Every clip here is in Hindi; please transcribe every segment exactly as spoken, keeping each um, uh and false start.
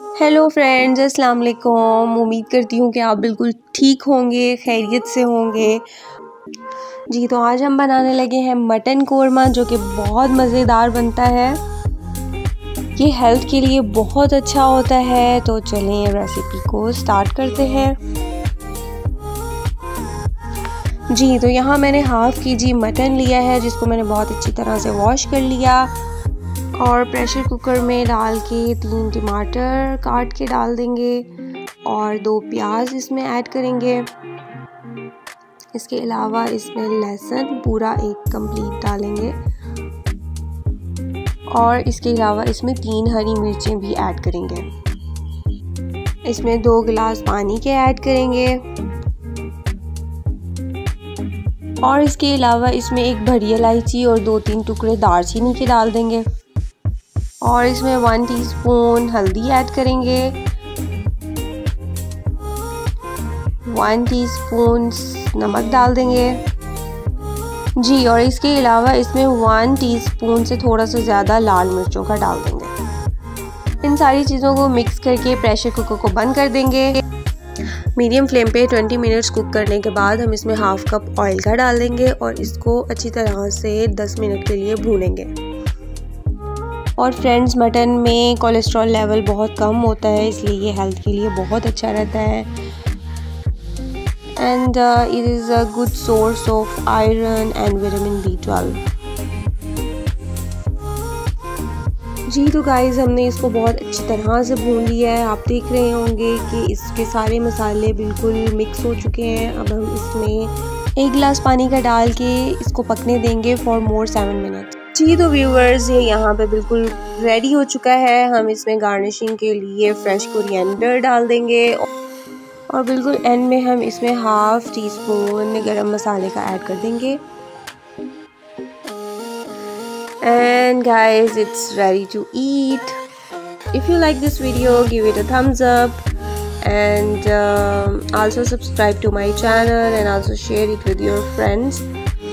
हेलो फ्रेंड्स, अस्सलाम वालेकुम। उम्मीद करती हूँ कि आप बिल्कुल ठीक होंगे, खैरियत से होंगे। जी, तो आज हम बनाने लगे हैं मटन कोरमा, जो कि बहुत मज़ेदार बनता है। ये हेल्थ के लिए बहुत अच्छा होता है। तो चलें रेसिपी को स्टार्ट करते हैं। जी, तो यहाँ मैंने हाफ़ के जी मटन लिया है, जिसको मैंने बहुत अच्छी तरह से वॉश कर लिया और प्रेशर कुकर में डाल के तीन टमाटर काट के डाल देंगे और दो प्याज इसमें ऐड करेंगे। इसके अलावा इसमें लहसुन पूरा एक कंप्लीट डालेंगे और इसके अलावा इसमें तीन हरी मिर्चें भी ऐड करेंगे। इसमें दो गिलास पानी के ऐड करेंगे और इसके अलावा इसमें एक बड़ी इलायची और दो तीन टुकड़े दालचीनी के डाल देंगे और इसमें वन टीस्पून हल्दी ऐड करेंगे, वन टीस्पून नमक डाल देंगे। जी, और इसके अलावा इसमें वन टीस्पून से थोड़ा सा ज़्यादा लाल मिर्चों का डाल देंगे। इन सारी चीज़ों को मिक्स करके प्रेशर कुकर को बंद कर देंगे। मीडियम फ्लेम पे ट्वेंटी मिनट्स कुक करने के बाद हम इसमें हाफ कप ऑयल का डाल देंगे और इसको अच्छी तरह से दस मिनट के लिए भूनेंगे। और फ्रेंड्स, मटन में कोलेस्ट्रॉल लेवल बहुत कम होता है, इसलिए ये हेल्थ के लिए बहुत अच्छा रहता है and it is a good source of iron and vitamin B twelve. जी, तो गाइस हमने इसको बहुत अच्छी तरह से भून लिया है। आप देख रहे होंगे कि इसके सारे मसाले बिल्कुल मिक्स हो चुके हैं। अब हम इसमें एक गिलास पानी का डाल के इसको पकने देंगे फॉर मोर सेवन मिनट। जी, तो व्यूवर्स, ये यहाँ पे बिल्कुल रेडी हो चुका है। हम इसमें गार्निशिंग के लिए फ्रेश कोरिएंडर डाल देंगे और बिल्कुल एंड में हम इसमें हाफ टी स्पून गरम मसाले का ऐड कर देंगे। And guys, it's ready to eat. If you like this video, give it a thumbs up and um, also subscribe to my channel and also share it with your friends.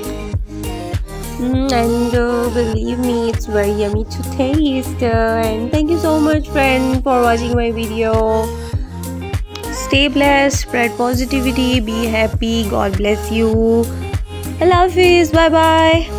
Mm, and uh, believe me, it's very yummy to taste. Uh, and thank you so much, friend, for watching my video. Stay blessed, spread positivity, be happy. God bless you. Allah Hafiz. Bye bye.